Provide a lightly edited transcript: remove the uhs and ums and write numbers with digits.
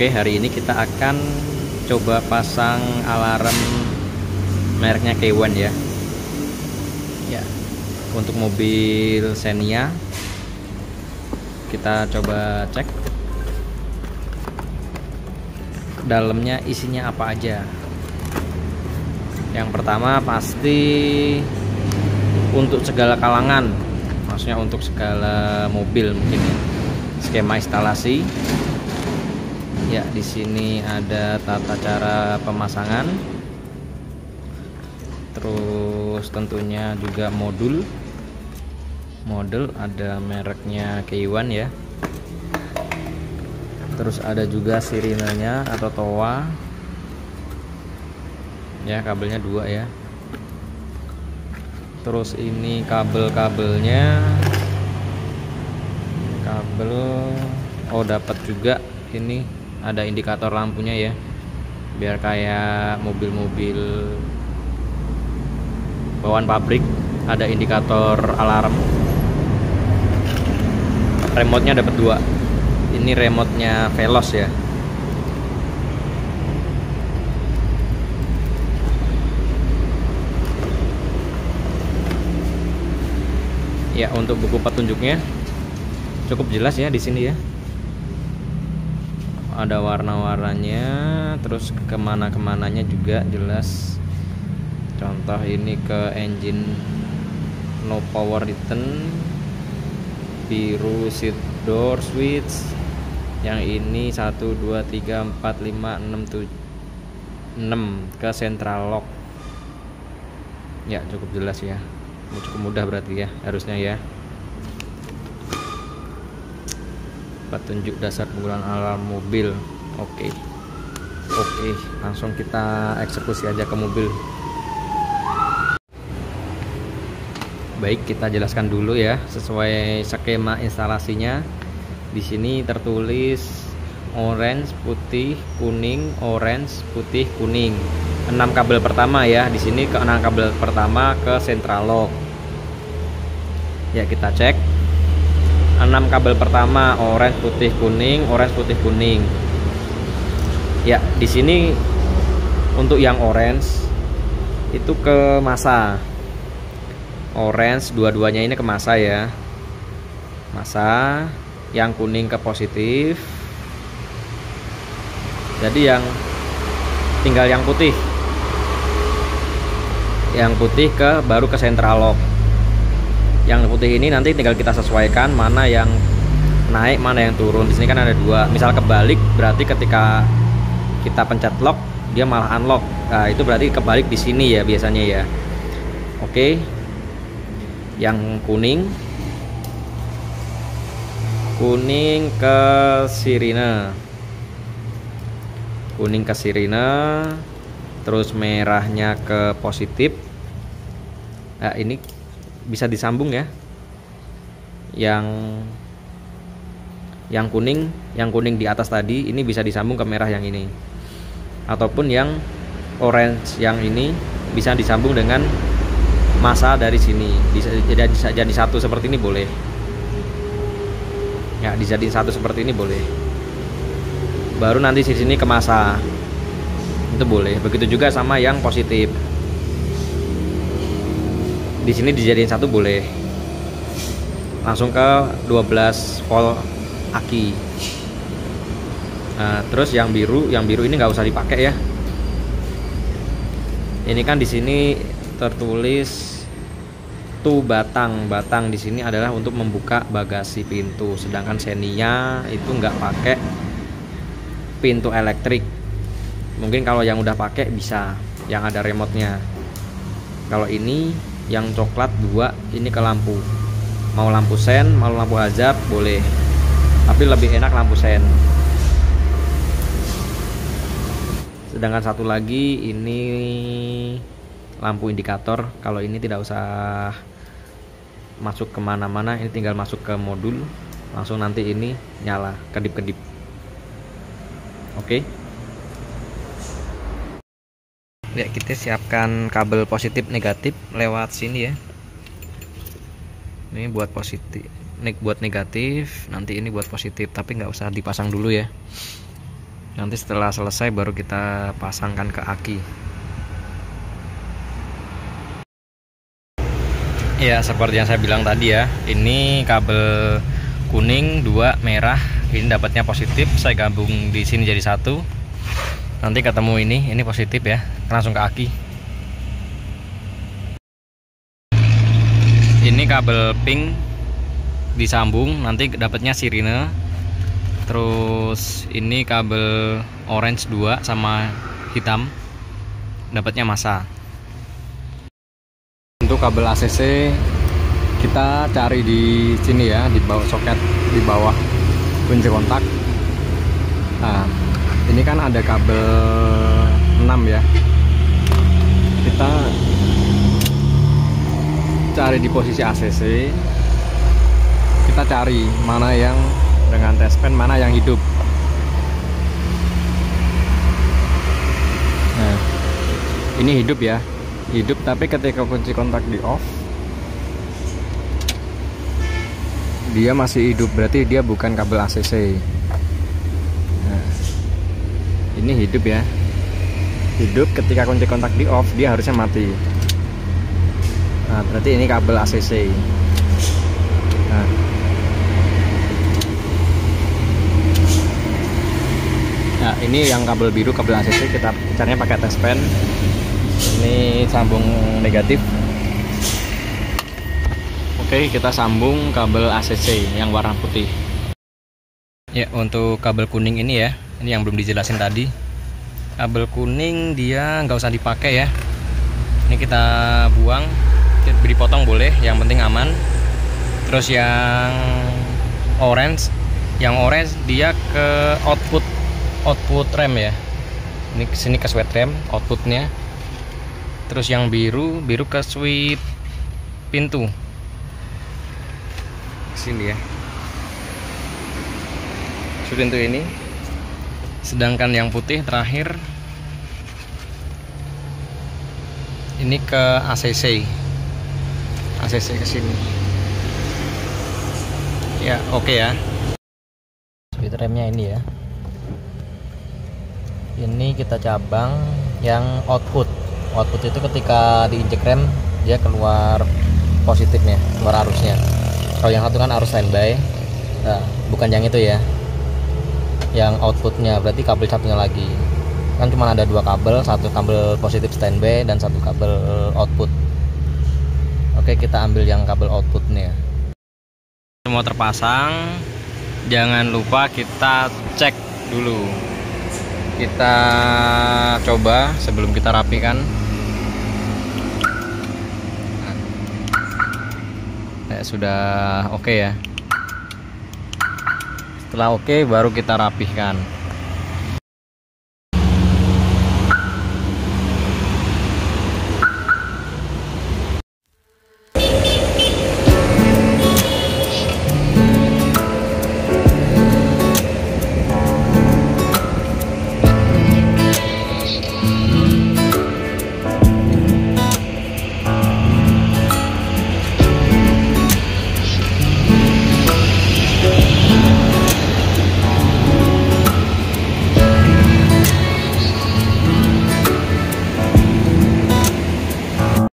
Oke, hari ini kita akan coba pasang alarm mereknya K1 ya. Ya, untuk mobil Xenia kita coba cek dalamnya isinya apa aja. Yang pertama pasti untuk segala kalangan, maksudnya untuk segala mobil mungkin ya. Skema instalasi. Ya, di sini ada tata cara pemasangan. Terus tentunya juga modul ada mereknya K1 ya. Terus ada juga sirinenya atau toa. Ya, kabelnya 2 ya. Terus ini kabel-kabelnya. Dapat juga ini ada indikator lampunya ya, biar kayak mobil-mobil bawaan pabrik ada indikator alarm. Remote-nya dapat 2. Ini remote-nya Veloz ya. Ya, untuk buku petunjuknya cukup jelas ya di sini ya. Ada warna-warnanya, terus kemana-kemananya juga jelas. Contoh ini ke engine no power return, biru seat door switch. Yang ini 1 2 3 4 5 6 7 6 ke central lock. Ya, cukup jelas ya. Cukup mudah berarti ya, harusnya ya. Petunjuk dasar penggunaan alarm mobil. Oke, langsung kita eksekusi aja ke mobil. Baik, kita jelaskan dulu ya sesuai skema instalasinya. Di sini tertulis orange, putih, kuning, orange, putih, kuning. 6 kabel pertama ya. Di sini ke 6 kabel pertama ke central lock. Ya, kita cek. 6 kabel pertama orange, putih, kuning, orange, putih, kuning. Ya, di sini untuk yang orange itu ke masa. Orange dua-duanya ini ke masa ya. Masa. Yang kuning ke positif. Jadi yang tinggal yang putih. Yang putih baru ke central lock. Yang putih ini nanti tinggal kita sesuaikan mana yang naik, mana yang turun. Di sini kan ada 2. Misal kebalik, berarti ketika kita pencet lock, dia malah unlock. Nah, itu berarti kebalik di sini ya biasanya ya. Oke. Yang kuning ke sirine. Kuning ke sirine, terus merahnya ke positif. Nah, ini bisa disambung ya. Yang kuning di atas tadi ini bisa disambung ke merah yang ini. Ataupun yang orange yang ini bisa disambung dengan masa dari sini. Bisa jadi satu seperti ini boleh. Ya, dijadiin satu seperti ini boleh. Baru nanti di sini ke masa. Itu boleh. Begitu juga sama yang positif. Di sini dijadiin satu boleh. Langsung ke 12 volt aki. Nah, terus yang biru ini nggak usah dipakai ya. Ini kan di sini tertulis batang di sini adalah untuk membuka bagasi pintu. Sedangkan Xenia itu nggak pakai pintu elektrik. Mungkin kalau yang udah pakai bisa, yang ada remote-nya. Kalau ini yang coklat 2 ini ke lampu. Mau lampu sen, mau lampu hazard boleh. Tapi lebih enak lampu sen. Sedangkan satu lagi ini lampu indikator. Kalau ini tidak usah masuk kemana-mana, ini tinggal masuk ke modul, langsung nanti ini nyala kedip-kedip. Oke. Ya, kita siapkan kabel positif negatif lewat sini ya. Ini buat positif, buat negatif, nanti ini buat positif, tapi nggak usah dipasang dulu ya. Nanti setelah selesai baru kita pasangkan ke aki. Ya, seperti yang saya bilang tadi ya, ini kabel kuning, 2 merah, ini dapatnya positif, saya gabung di sini jadi satu. Nanti ketemu ini positif ya, langsung ke aki. Ini kabel pink disambung, nanti dapatnya sirine. Terus ini kabel orange 2 sama hitam, dapatnya massa. Untuk kabel ACC kita cari di sini ya, di bawah soket, di bawah kunci kontak. Nah, ini kan ada kabel 6 ya. Kita cari di posisi ACC. Kita cari mana yang dengan tespen, mana yang hidup. Nah, ini hidup ya, hidup, tapi ketika kunci kontak di off dia masih hidup, berarti dia bukan kabel ACC. Nah, ini hidup ya, hidup. Ketika kunci kontak di off dia harusnya mati. Nah, berarti ini kabel ACC. Nah, ini yang kabel biru, kabel ACC, kita caranya pakai tespen. Ini sambung negatif. Oke, kita sambung kabel ACC yang warna putih. Ya, untuk kabel kuning ini ya, ini yang belum dijelasin tadi. Kabel kuning dia nggak usah dipakai ya. Ini kita buang, dipotong boleh, yang penting aman. Terus yang orange dia ke output rem ya. Ini kesini ke sweat rem outputnya. Terus yang biru ke sweep pintu sini ya, sweep pintu ini. Sedangkan yang putih terakhir ini ke ACC ke sini ya. Oke ya, sweep remnya ini ya. Ini kita cabang yang output itu ketika diinjek rem dia keluar positifnya, keluar arusnya. Kalau yang satu kan arus standby, nah, bukan yang itu ya, yang outputnya. Berarti kabel satunya lagi kan cuma ada 2 kabel, satu kabel positif standby dan satu kabel output. Oke, kita ambil yang kabel outputnya. Semua terpasang, jangan lupa kita cek dulu. Kita coba sebelum kita rapikan. Sudah oke ya. Setelah oke baru kita rapihkan.